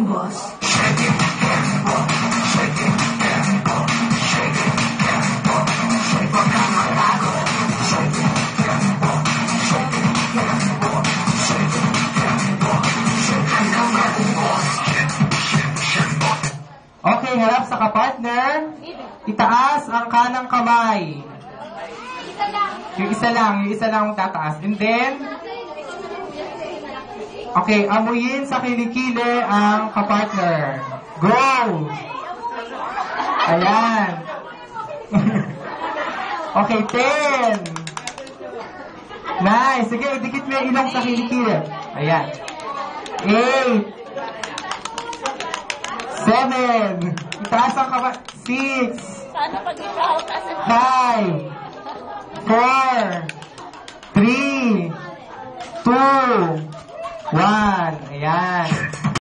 boss. Okay, harap sa kapartner. Itaas ang kanang kamay. Yung isa lang ang tataas. And then, okay, amuyin sa kilikili ang kapartner. Go! Ayan. Okay, 10. Nice. Sige, idikit mo yung ilong sa kilikili. Ayan. 8. 7. Itaas ang kamay. 6. 5. 4. 3. 2. 1. Ayan.